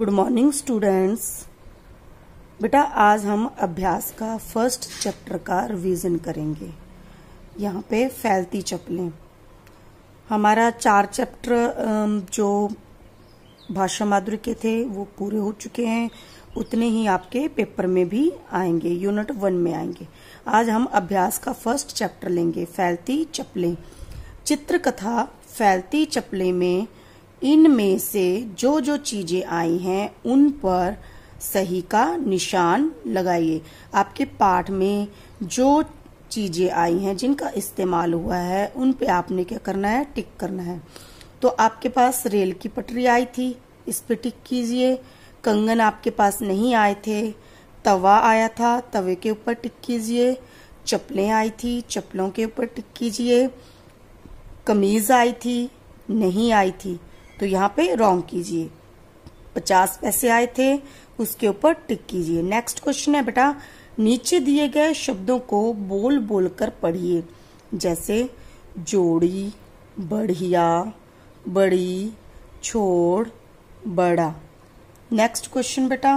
Good morning students. बेटा आज हम अभ्यास का फर्स्ट चैप्टर का रिवीजन करेंगे। यहाँ पे फैलती चप्पलें। हमारा 4 चैप्टर जो भाषा माधुर्य के थे वो पूरे हो चुके हैं, उतने ही आपके पेपर में भी आएंगे, यूनिट 1 में आएंगे। आज हम अभ्यास का फर्स्ट चैप्टर लेंगे, फैलती चप्पलें। चित्रकथा फैलती चप्पलें में इनमें से जो जो चीजें आई हैं उन पर सही का निशान लगाइए। आपके पाठ में जो चीजें आई हैं जिनका इस्तेमाल हुआ है उन पे आपने क्या करना है, टिक करना है। तो आपके पास रेल की पटरी आई थी, इस पे टिक कीजिए। कंगन आपके पास नहीं आए थे। तवा आया था, तवे के ऊपर टिक कीजिए। चप्पलें आई थी, चप्पलों के ऊपर टिक कीजिए। कमीज आई थी, नहीं आई थी, तो यहाँ पे रॉन्ग कीजिए। 50 पैसे आए थे, उसके ऊपर टिक कीजिए। नेक्स्ट क्वेश्चन है बेटा, नीचे दिए गए शब्दों को बोल बोल कर पढ़िए, जैसे जोड़ी, बढ़िया, बड़ी, छोड़, बड़ा। नेक्स्ट क्वेश्चन बेटा,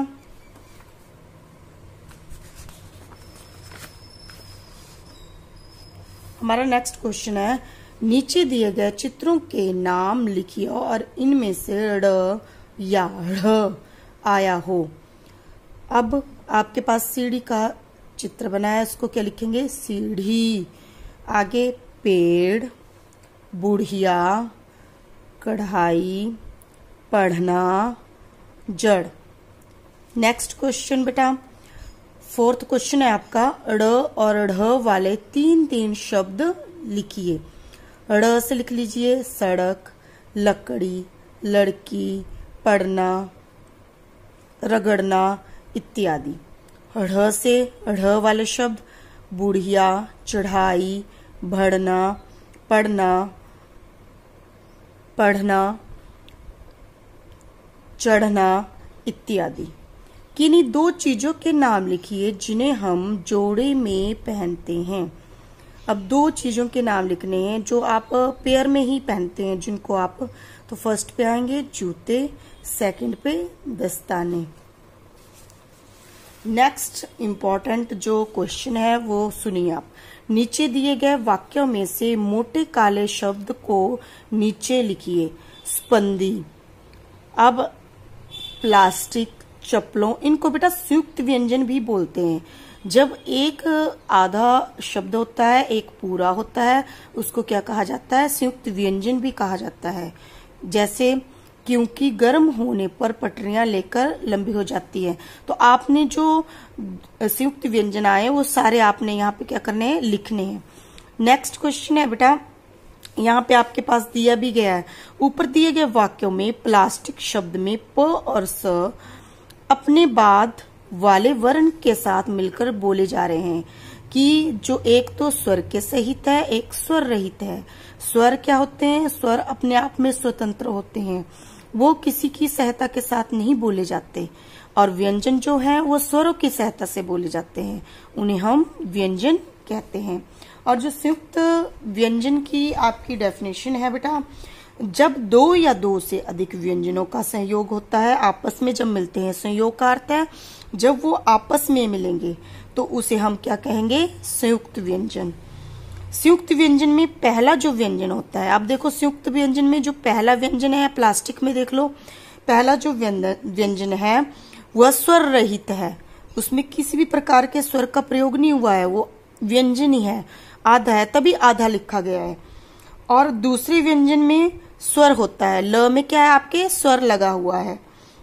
हमारा नेक्स्ट क्वेश्चन है, नीचे दिए गए चित्रों के नाम लिखिए और इनमें से ड़ या ढ़ आया हो। अब आपके पास सीढ़ी का चित्र बनाया है, इसको क्या लिखेंगे, सीढ़ी। आगे पेड़, बुढ़िया, कढ़ाई, पढ़ना, जड़। नेक्स्ट क्वेश्चन बेटा, 4th क्वेश्चन है आपका, ड़ और ढ वाले 3 शब्द लिखिए। ड़ से लिख लीजिए सड़क, लकड़ी, लड़की, पढ़ना, रगड़ना इत्यादि। ढ़ से ढ़ वाले शब्द बुढ़िया, चढ़ाई, बढ़ना, पढ़ना, पढ़ना, चढ़ना इत्यादि। किन्हीं 2 चीजों के नाम लिखिए जिन्हें हम जोड़े में पहनते हैं। अब 2 चीजों के नाम लिखने हैं जो आप पेयर में ही पहनते हैं, जिनको आप, तो फर्स्ट पे आएंगे जूते, सेकंड पे दस्ताने। नेक्स्ट इम्पोर्टेंट जो क्वेश्चन है वो सुनिए आप। नीचे दिए गए वाक्यों में से मोटे काले शब्द को नीचे लिखिए। स्पंदी। अब प्लास्टिक, चप्पलों, इनको बेटा संयुक्त व्यंजन भी बोलते हैं। जब एक आधा शब्द होता है, एक पूरा होता है, उसको क्या कहा जाता है, संयुक्त व्यंजन भी कहा जाता है। जैसे क्योंकि गर्म होने पर पटरियां लेकर लंबी हो जाती है। तो आपने जो संयुक्त व्यंजन आए वो सारे आपने यहाँ पे क्या करने हैं, लिखने हैं। नेक्स्ट क्वेश्चन है बेटा, यहाँ पे आपके पास दिया भी गया है, ऊपर दिए गए वाक्यों में प्लास्टिक शब्द में प और स अपने बाद वाले वर्ण के साथ मिलकर बोले जा रहे हैं कि जो एक तो स्वर के सहित है, एक स्वर रहित है। स्वर क्या होते हैं, स्वर अपने आप में स्वतंत्र होते हैं, वो किसी की सहायता के साथ नहीं बोले जाते। और व्यंजन जो है वो स्वरों की सहायता से बोले जाते हैं, उन्हें हम व्यंजन कहते हैं। और जो संयुक्त व्यंजन की आपकी डेफिनेशन है बेटा, जब 2 या 2 से अधिक व्यंजनों का संयोग होता है, आपस में जब मिलते हैं, संयोग का अर्थ है जब वो आपस में मिलेंगे, तो उसे हम क्या कहेंगे, संयुक्त व्यंजन। संयुक्त व्यंजन में पहला जो व्यंजन होता है, आप देखो संयुक्त व्यंजन में जो पहला व्यंजन है, प्लास्टिक में देख लो, पहला जो व्यंजन है वह स्वर रहित है, उसमें किसी भी प्रकार के स्वर का प्रयोग नहीं हुआ है, वो व्यंजन ही है, आधा है, तभी आधा लिखा गया है। और दूसरे व्यंजन में स्वर होता है, ल में क्या है आपके, स्वर लगा हुआ है,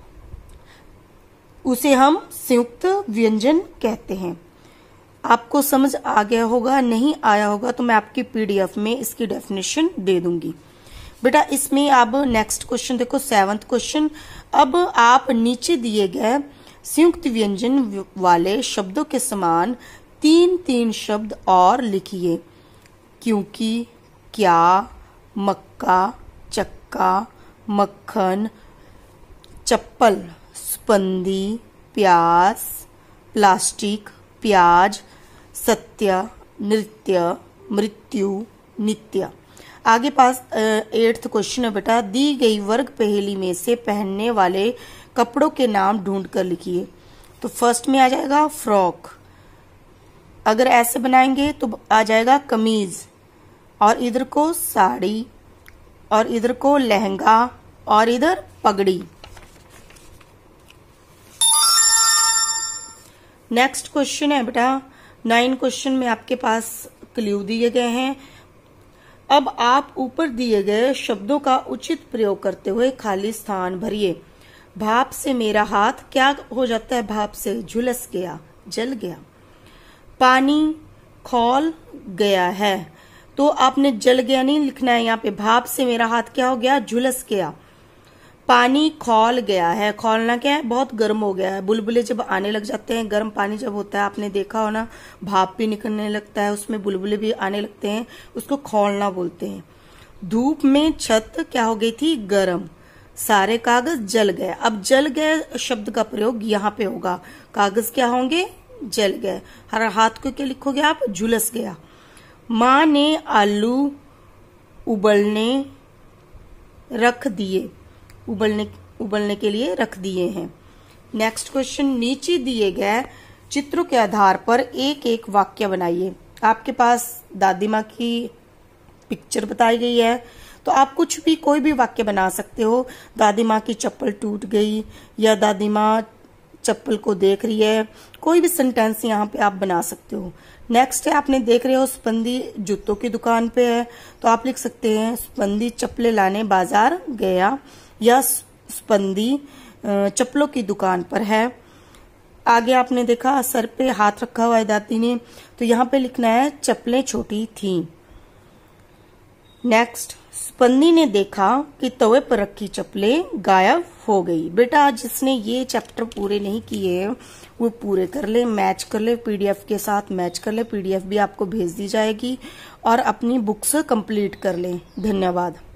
उसे हम संयुक्त व्यंजन कहते हैं। आपको समझ आ गया होगा, नहीं आया होगा तो मैं आपकी पीडीएफ में इसकी डेफिनेशन दे दूंगी बेटा। इसमें अब नेक्स्ट क्वेश्चन देखो, 7th क्वेश्चन। अब आप नीचे दिए गए संयुक्त व्यंजन वाले शब्दों के समान 3 शब्द और लिखिए। क्योंकि, क्या, मक्का, चक्का, मक्खन, चप्पल, स्पंदी, प्यास, प्लास्टिक, प्याज, सत्य, नृत्य, मृत्यु, नित्य। आगे पास 8th क्वेश्चन है बेटा, दी गई वर्ग पहेली में से पहनने वाले कपड़ों के नाम ढूंढ कर लिखिए। तो फर्स्ट में आ जाएगा फ्रॉक, अगर ऐसे बनाएंगे तो आ जाएगा कमीज, और इधर को साड़ी, और इधर को लहंगा, और इधर पगड़ी। नेक्स्ट क्वेश्चन है बेटा 9 क्वेश्चन में आपके पास क्लू दिए गए हैं। अब आप ऊपर दिए गए शब्दों का उचित प्रयोग करते हुए खाली स्थान भरिए। भाप से मेरा हाथ क्या हो जाता है? भाप से झुलस गया, जल गया। पानी खौल गया है, तो आपने जल गया नहीं लिखना है यहाँ पे, भाप से मेरा हाथ क्या हो गया? झुलस गया। पानी खौल गया है, खौलना क्या है? बहुत गर्म हो गया है। बुलबुले जब आने लग जाते हैं, गर्म पानी जब होता है, आपने देखा हो ना, भाप भी निकलने लगता है, उसमें बुलबुले भी आने लगते हैं, उसको खौलना बोलते हैं। धूप में छत क्या हो गई थी? गर्म। सारे कागज जल गए। अब जल गए शब्द का प्रयोग यहाँ पे होगा। कागज क्या होंगे? जल गए। हर हाथ को क्या लिखोगे आप? झुलस गया। माँ ने आलू उबलने रख दिए, उबलने के लिए रख दिए हैं। नेक्स्ट क्वेश्चन, नीचे दिए गए चित्रों के आधार पर एक एक वाक्य बनाइए। आपके पास दादी माँ की पिक्चर बताई गई है, तो आप कुछ भी कोई भी वाक्य बना सकते हो। दादी माँ की चप्पल टूट गई, या दादी माँ चप्पल को देख रही है, कोई भी सेंटेंस यहाँ पे आप बना सकते हो। नेक्स्ट है, आपने देख रहे हो स्पंदी जूतों की दुकान पे है, तो आप लिख सकते हैं स्पंदी चप्पलें लाने बाजार गया, या स्पंदी चप्पलों की दुकान पर है। आगे आपने देखा सर पे हाथ रखा हुआ है दादी ने, तो यहाँ पे लिखना है चप्पलें छोटी थीं। नेक्स्ट, स्पंदी ने देखा कि तवे पर रखी चप्पलें गायब हो गई। बेटा जिसने ये चैप्टर पूरे नहीं किए वो पूरे कर ले, मैच कर ले, पीडीएफ के साथ मैच कर ले, पीडीएफ भी आपको भेज दी जाएगी, और अपनी बुक्स कंप्लीट कर ले। धन्यवाद।